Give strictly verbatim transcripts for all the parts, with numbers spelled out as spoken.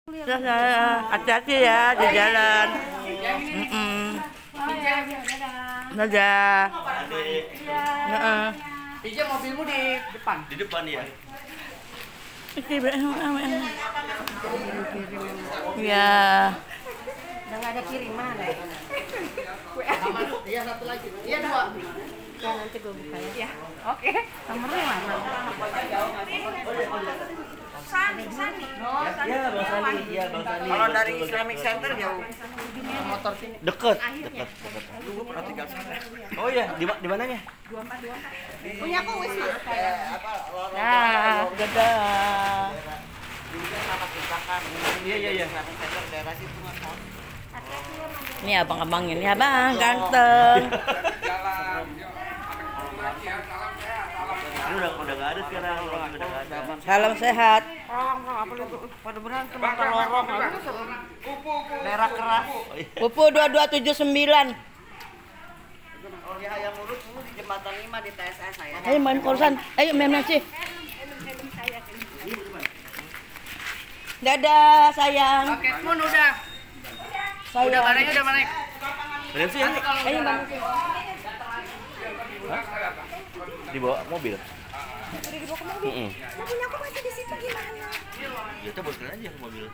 Hati-hati ya di jalan. Mm-mm. Dadah. Heeh. Ija, mobilmu di depan. Di depan ya. Ya. Udah nggak ada kiriman. Iya, satu lagi. Iya, dua. Ya nanti gue buka ya. Oke. Nomornya mana? Ya, Bang Sani. Iya, Bang Sani. Kalau dari Islamic Center jauh. Motor sini. Deket, deket, deket. Dulu pernah tinggal sana. Oh iya, di di mananya? Punya aku wis mah. Dah, dadah. Sama pijakan. Iya, iya, iya. Islamic Center daerah situ Mas. Ini abang-abang ini, abang ganteng. Ini udah udah nggak ada sekarang, udah nggak ada. Salam sehat. Orang apa lu pada berantem sama lorong. Daerah keras. Pupu dua dua tujuh sembilan. Oh ya, yang lurus dulu di jembatan lima di T S S saya. Ayo main korusan. Ayo main nasi. Dadah sayang. Oke, Mun udah. Sayang. Udah barangnya udah mana? Berarti sih ini Ayo bang. dibawa mobil. Udah dibawa ke mobil. Heeh. Nah, punya aku masih di situ gimana? Ya kita boskan aja ke mobil.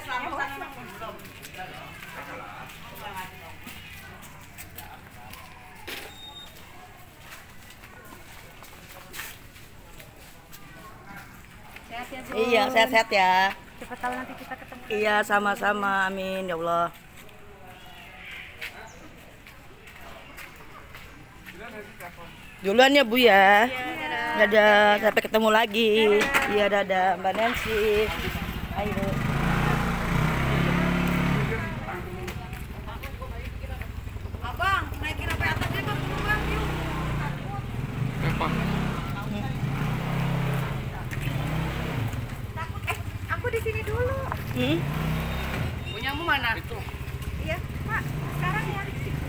Sehat ya, Bu. Iya sehat-sehat ya. Cepat tahu nanti kita ketemu. Iya sama-sama. Amin ya Allah. Duluan ya Bu ya. Dadah, sampai ketemu lagi. Iya dadah Mbak Nancy. Ayo. Abang, naikin sampai atasnya Bang, Bang, yuk. Takut eh aku di sini dulu. Hmm? Punyamu mana? Itu. Iya, Pak. Sekarang ya.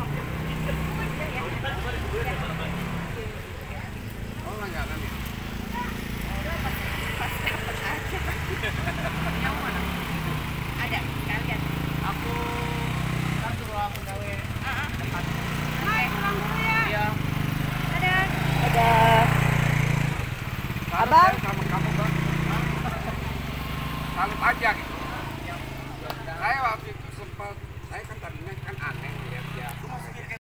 Oh, langganan ya. Punyamu mana? Ada, kalian. Aku kan suruh aku gawe. Heeh. Hai, pulang dulu ya. Iya. Dadah. Dadah. Abang? Sama kamu, Bang. Salut aja gitu. Saya waktu itu